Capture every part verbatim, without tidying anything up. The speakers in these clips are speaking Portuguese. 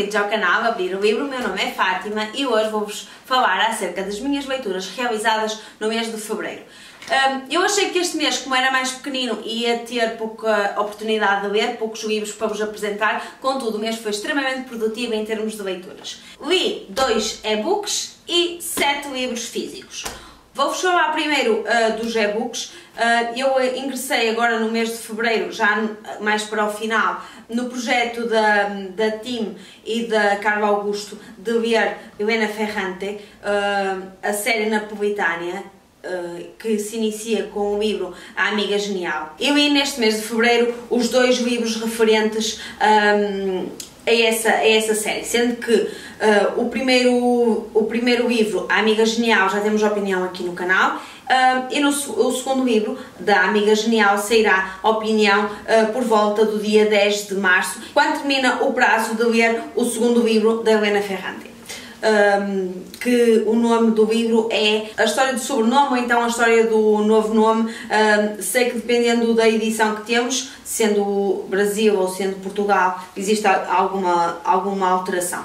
bem-vindos ao canal Abrir o Livro. O meu nome é Fátima e hoje vou-vos falar acerca das minhas leituras realizadas no mês de Fevereiro. Um, eu achei que este mês, como era mais pequenino, ia ter pouca oportunidade de ler, poucos livros para vos apresentar, contudo o mês foi extremamente produtivo em termos de leituras. Li dois e-books e sete livros físicos. Vou-vos falar primeiro uh, dos e-books. Uh, eu ingressei agora no mês de Fevereiro, já mais para o final, no projeto da, da Tim e da Carla Augusto de ler Helena Ferrante, uh, a série napolitana, uh, que se inicia com o livro A Amiga Genial. Eu li neste mês de Fevereiro os dois livros referentes um, a, essa, a essa série, sendo que uh, o, primeiro, o primeiro livro, A Amiga Genial, já temos opinião aqui no canal. Uh, e no o segundo livro, da Amiga Genial, sairá a opinião uh, por volta do dia dez de março, quando termina o prazo de ler o segundo livro da Helena Ferrante. Um, que o nome do livro é a história do sobrenome ou então a história do novo nome. Um, sei que dependendo da edição que temos, sendo Brasil ou sendo Portugal, existe alguma, alguma alteração.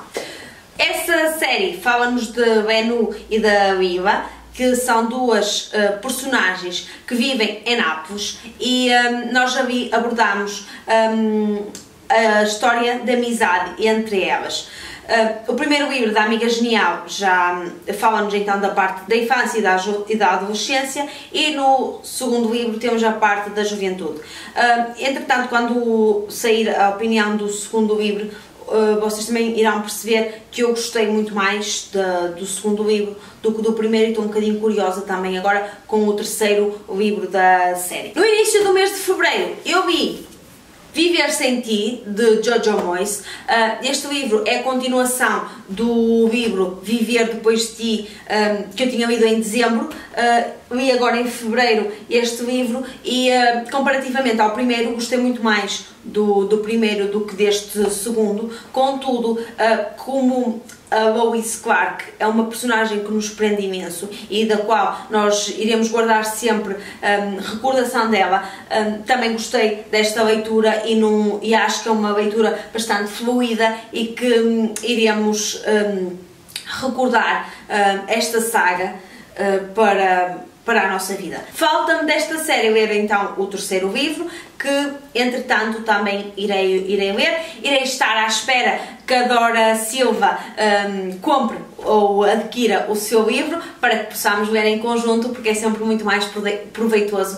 Essa série fala-nos de Bennu e da Lila, que são duas uh, personagens que vivem em Nápoles, e um, nós já vi, abordamos um, a história de amizade entre elas. Uh, o primeiro livro da Amiga Genial já um, fala-nos então da parte da infância e da, e da adolescência, e no segundo livro temos a parte da juventude. Uh, entretanto, quando sair a opinião do segundo livro, Uh, vocês também irão perceber que eu gostei muito mais de, do segundo livro do que do primeiro, e estou um bocadinho curiosa também agora com o terceiro livro da série. No início do mês de Fevereiro eu li Viver Sem Ti, de Jojo Moyes. Uh, este livro é a continuação do livro Viver Depois de Ti, um, que eu tinha lido em dezembro. Uh, li agora em fevereiro este livro e, uh, comparativamente ao primeiro, gostei muito mais do, do primeiro do que deste segundo. Contudo, uh, como a Lois Clark é uma personagem que nos prende imenso e da qual nós iremos guardar sempre um, recordação dela, um, também gostei desta leitura e, num, e acho que é uma leitura bastante fluida e que um, iremos um, recordar um, esta saga uh, para, para a nossa vida. Falta-me desta série ler então o terceiro livro, que entretanto também irei, irei ler. Irei estar à espera que a Dora Silva um, compre ou adquira o seu livro para que possamos ler em conjunto, porque é sempre muito mais proveitoso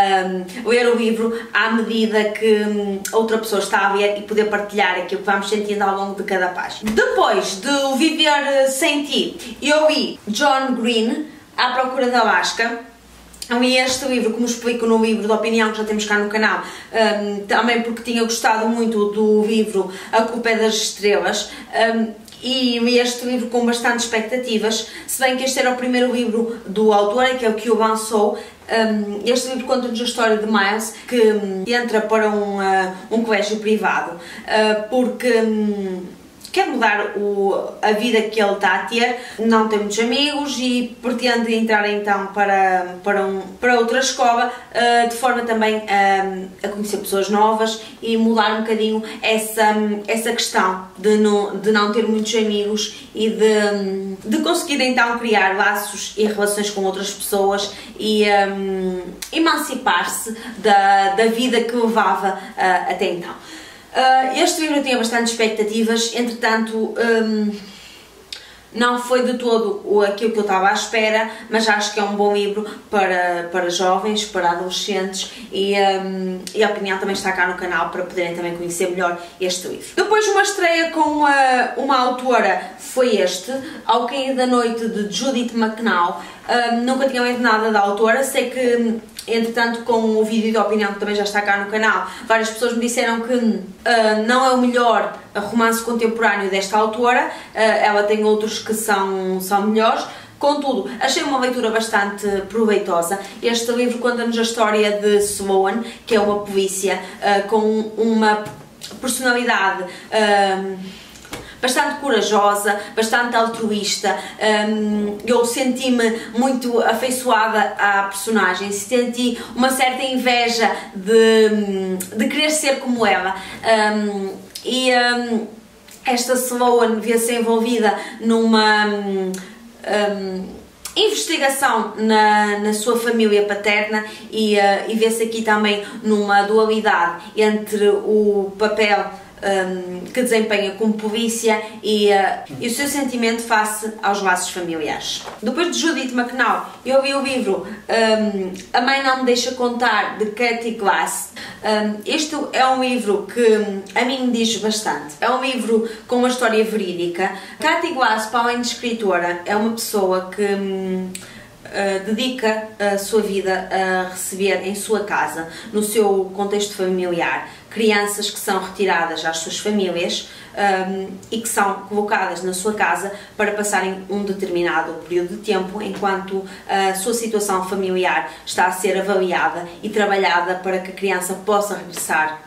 um, ler o livro à medida que um, outra pessoa está a ler e poder partilhar aquilo que vamos sentindo ao longo de cada página. Depois de Viver Sem Ti, eu li John Green, À Procura da Lasca. Li este livro, como explico no livro de opinião que já temos cá no canal, um, também porque tinha gostado muito do livro A Culpa é das Estrelas, um, e li este livro com bastante expectativas, se bem que este era o primeiro livro do autor, que é o que o lançou. Um, este livro conta-nos a história de Miles, que um, entra para um, uh, um colégio privado, uh, porque Um, quer mudar o, a vida que ele está a ter, não tem muitos amigos e pretende entrar então para, para, um, para outra escola, uh, de forma também um, a conhecer pessoas novas e mudar um bocadinho essa, essa questão de não, de não ter muitos amigos e de, de conseguir então criar laços e relações com outras pessoas e um, emancipar-se da, da vida que levava uh, até então. Uh, este livro eu tinha bastante expectativas, entretanto um, não foi de todo aquilo que eu estava à espera, mas acho que é um bom livro para, para jovens, para adolescentes, e, um, e a opinião também está cá no canal para poderem também conhecer melhor este livro. Depois, uma estreia com uma, uma autora foi este, Ao Cair da Noite, de Judith McNall. Um, nunca tinha lido nada da autora, sei que entretanto com o vídeo de opinião que também já está cá no canal, várias pessoas me disseram que uh, não é o melhor romance contemporâneo desta autora, uh, ela tem outros que são, são melhores. Contudo, achei uma leitura bastante proveitosa. Este livro conta-nos a história de Sloan, que é uma polícia uh, com uma personalidade uh, bastante corajosa, bastante altruísta. Um, eu senti-me muito afeiçoada à personagem, senti uma certa inveja de, de querer ser como ela. Um, e um, esta Sloane vê-se envolvida numa um, um, investigação na, na sua família paterna e, uh, e vê-se aqui também numa dualidade entre o papel um, que desempenha como polícia e, uh, e o seu sentimento face aos laços familiares. Depois de Judith McNall, eu li o livro um, A Mãe Não Me Deixa Contar, de Katy Glass. Um, este é um livro que a mim me diz bastante. É um livro com uma história verídica. Katy Glass, para além de escritora, é uma pessoa que um, uh, dedica a sua vida a receber em sua casa, no seu contexto familiar, crianças que são retiradas às suas famílias um, e que são colocadas na sua casa para passarem um determinado período de tempo enquanto a sua situação familiar está a ser avaliada e trabalhada para que a criança possa regressar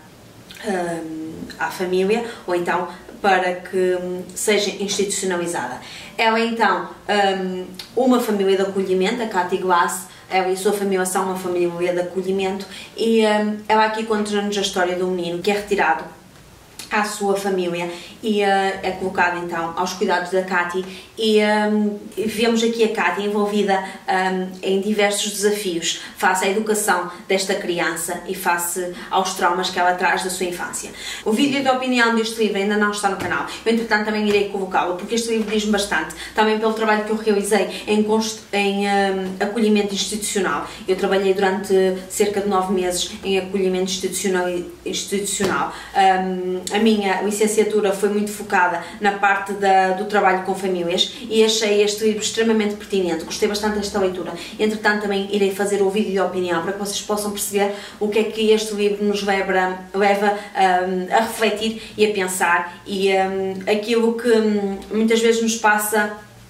um, à família ou então para que um, seja institucionalizada. Ela então, um, uma família de acolhimento, a Katy Glass, ela e a sua família são uma família de acolhimento e um, ela aqui conta-nos a história de um menino que é retirado à sua família e uh, é colocado então aos cuidados da Katy e um, vemos aqui a Katy envolvida um, em diversos desafios face à educação desta criança e face aos traumas que ela traz da sua infância. O vídeo de opinião deste livro ainda não está no canal, eu entretanto também irei colocá-lo porque este livro diz-me bastante, também pelo trabalho que eu realizei em, em um, acolhimento institucional. Eu trabalhei durante cerca de nove meses em acolhimento institucional. institucional. Um, A minha licenciatura foi muito focada na parte da, do trabalho com famílias e achei este livro extremamente pertinente, gostei bastante desta leitura. Entretanto também irei fazer o vídeo de opinião para que vocês possam perceber o que é que este livro nos leva, leva um, a refletir e a pensar e um, aquilo que um, muitas vezes nos passa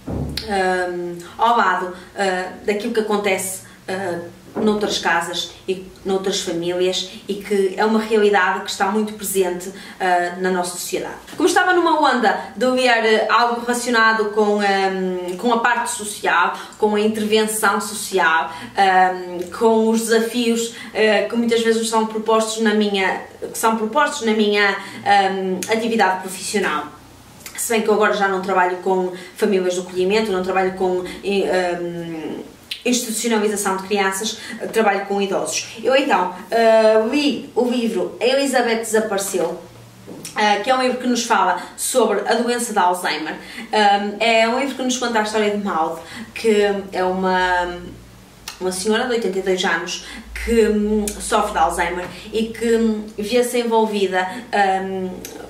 um, ao lado uh, daquilo que acontece uh, noutras casas e noutras famílias e que é uma realidade que está muito presente uh, na nossa sociedade. Como estava numa onda de ler uh, algo relacionado com, um, com a parte social, com a intervenção social, um, com os desafios uh, que muitas vezes são propostos na minha, que são propostos na minha um, atividade profissional. Se bem que eu agora já não trabalho com famílias de acolhimento, não trabalho com um, institucionalização de crianças, trabalho com idosos. Eu então uh, li o livro A Elizabeth Desapareceu, uh, que é um livro que nos fala sobre a doença de Alzheimer. Um, é um livro que nos conta a história de Maud, que é uma, uma senhora de oitenta e dois anos que um, sofre de Alzheimer e que um, vê-se envolvida um,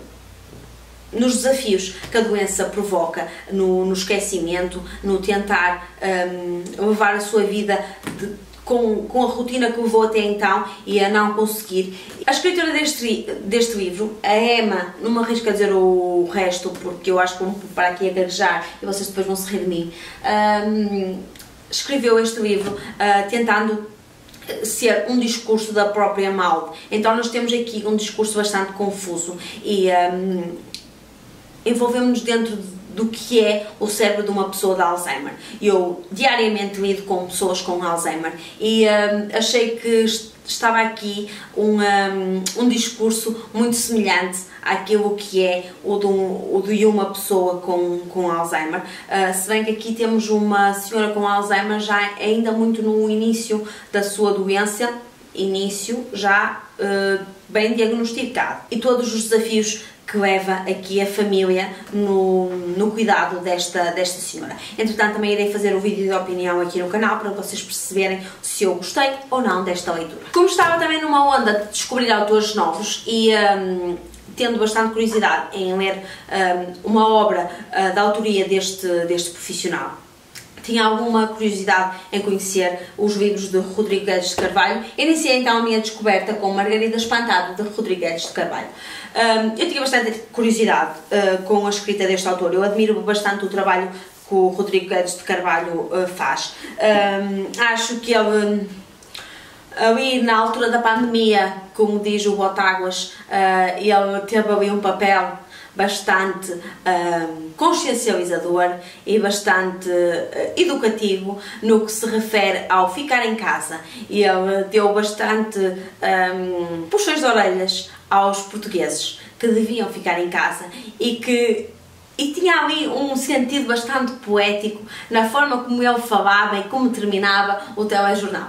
nos desafios que a doença provoca, no, no esquecimento, no tentar um, levar a sua vida de, com, com a rotina que levou até então e a não conseguir. A escritora deste, deste livro, a Emma, não me arrisco a dizer o resto porque eu acho que vou para aqui a gaguejar e vocês depois vão se rir de mim, um, escreveu este livro uh, tentando ser um discurso da própria Maud. Então nós temos aqui um discurso bastante confuso e um, envolvemos-nos dentro do que é o cérebro de uma pessoa de Alzheimer. Eu diariamente lido com pessoas com Alzheimer e um, achei que estava aqui um, um, um discurso muito semelhante àquilo que é o de, um, o de uma pessoa com, com Alzheimer. Uh, se bem que aqui temos uma senhora com Alzheimer já ainda muito no início da sua doença, início já uh, bem diagnosticado. E todos os desafios que leva aqui a família no, no cuidado desta, desta senhora. Entretanto, também irei fazer um vídeo de opinião aqui no canal para vocês perceberem se eu gostei ou não desta leitura. Como estava também numa onda de descobrir autores novos e um, tendo bastante curiosidade em ler um, uma obra uh, da autoria deste, deste profissional, tinha alguma curiosidade em conhecer os livros de Rodrigo Guedes de Carvalho. Iniciei então a minha descoberta com Margarida Espantado, de Rodrigo Guedes de Carvalho. Um, eu tinha bastante curiosidade uh, com a escrita deste autor, eu admiro bastante o trabalho que o Rodrigo Guedes de Carvalho uh, faz. Um, acho que ele, ali na altura da pandemia, como diz o Botáguas, uh, ele teve ali um papel bastante um, consciencializador e bastante uh, educativo no que se refere ao ficar em casa. Ele deu bastante um, puxões de orelhas aos portugueses que deviam ficar em casa e que e tinha ali um sentido bastante poético na forma como ele falava e como terminava o telejornal.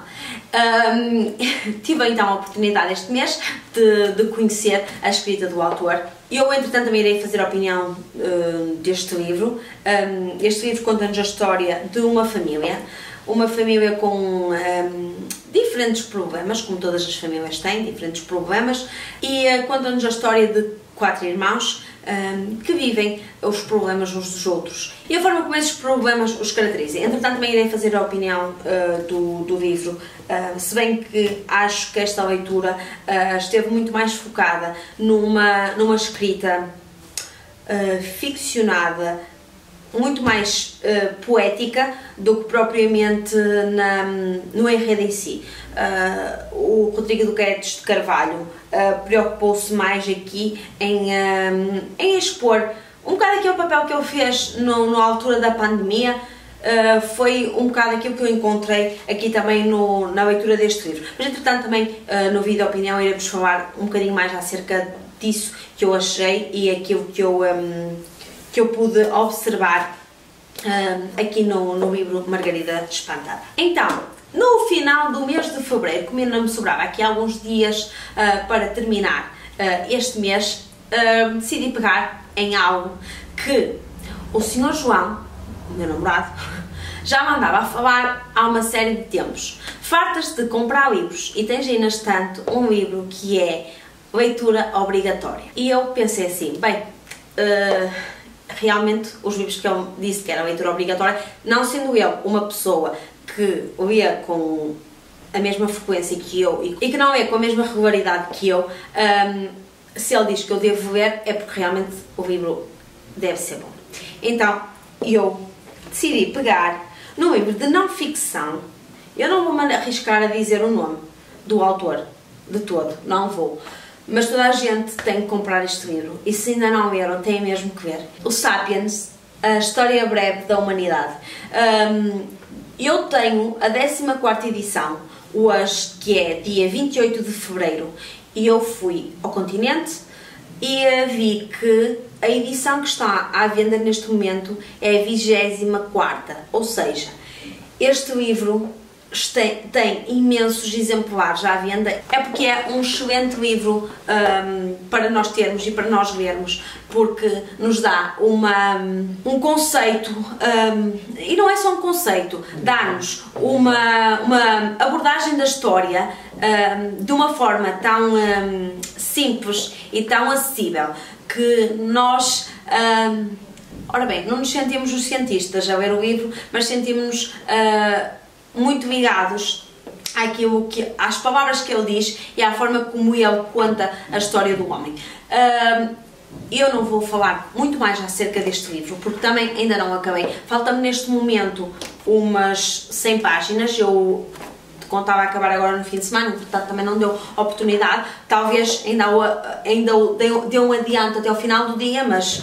Um, tive então a oportunidade este mês de, de conhecer a escrita do autor. Eu, entretanto, também irei fazer a opinião uh, deste livro. Um, este livro conta-nos a história de uma família, uma família com um, diferentes problemas, como todas as famílias têm, diferentes problemas, e uh, conta-nos a história de quatro irmãos um, que vivem os problemas uns dos outros e a forma como esses problemas os caracterizam. Entretanto, também irei fazer a opinião uh, do, do livro, uh, se bem que acho que esta leitura uh, esteve muito mais focada numa, numa escrita uh, ficcionada, muito mais uh, poética do que propriamente na, no enredo em si. Uh, o Rodrigo Duquedes de Carvalho uh, preocupou-se mais aqui em, um, em expor um bocado aquele papel que ele fez no, na altura da pandemia. Uh, foi um bocado aquilo que eu encontrei aqui também no, na leitura deste livro. Mas entretanto também uh, no vídeo opinião iremos falar um bocadinho mais acerca disso que eu achei e aquilo que eu, um, que eu pude observar um, aqui no, no livro Margarida Espantada. Então, no final do mês de fevereiro, como ainda me sobrava aqui alguns dias uh, para terminar uh, este mês, uh, decidi pegar em algo que o senhor João, o meu namorado, já me andava a falar há uma série de tempos. Fartas de comprar livros e tens aí na estante um livro que é leitura obrigatória. E eu pensei assim, bem, uh, realmente os livros que ele disse que era leitura obrigatória, não sendo eu uma pessoa que lia com a mesma frequência que eu e que não é com a mesma regularidade que eu, um, se ele diz que eu devo ler é porque realmente o livro deve ser bom. Então eu decidi pegar num livro de não ficção. Eu não vou me arriscar a dizer o nome do autor de todo, não vou, mas toda a gente tem que comprar este livro e se ainda não leram têm mesmo que ver. O Sapiens, a história breve da humanidade. Um, Eu tenho a décima quarta edição, hoje, que é dia vinte e oito de fevereiro, e eu fui ao continente e vi que a edição que está à venda neste momento é a vigésima quarta, ou seja, este livro tem, tem imensos exemplares à venda, é porque é um excelente livro um, para nós termos e para nós lermos, porque nos dá uma, um conceito, um, e não é só um conceito, dá-nos uma, uma abordagem da história um, de uma forma tão um, simples e tão acessível que nós, um, ora bem, não nos sentimos os cientistas a ler o livro, mas sentimos-nos uh, muito ligados àquilo que, às palavras que ele diz e à forma como ele conta a história do homem. Uh, eu não vou falar muito mais acerca deste livro, porque também ainda não acabei. Falta-me neste momento umas cem páginas, eu contava acabar agora no fim de semana, portanto também não deu oportunidade, talvez ainda, ainda dê um adianto até ao final do dia, mas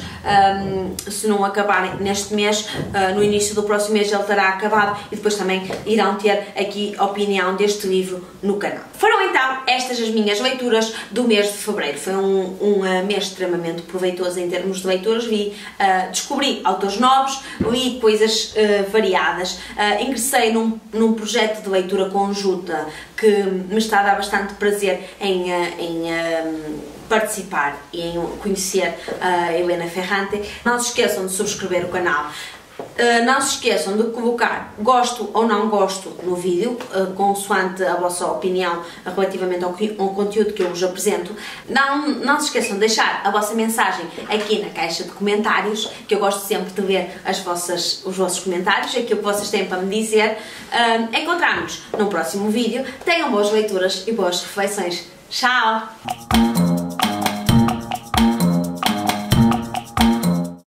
um, se não acabar neste mês, uh, no início do próximo mês ele terá acabado e depois também irão ter aqui a opinião deste livro no canal. Foram então estas as minhas leituras do mês de fevereiro. Foi um, um mês extremamente proveitoso em termos de leituras, vi, uh, descobri autores novos, li coisas uh, variadas, uh, ingressei num, num projeto de leitura conjunta que me está a dar bastante prazer em, em um, participar e em conhecer a Helena Ferrante. Não se esqueçam de subscrever o canal. Uh, não se esqueçam de colocar gosto ou não gosto no vídeo, uh, consoante a vossa opinião relativamente ao, ao conteúdo que eu vos apresento. Não, não se esqueçam de deixar a vossa mensagem aqui na caixa de comentários, que eu gosto sempre de ver as vossas, os vossos comentários, aquilo que vocês têm para me dizer. Uh, Encontramos-nos num próximo vídeo. Tenham boas leituras e boas reflexões. Tchau!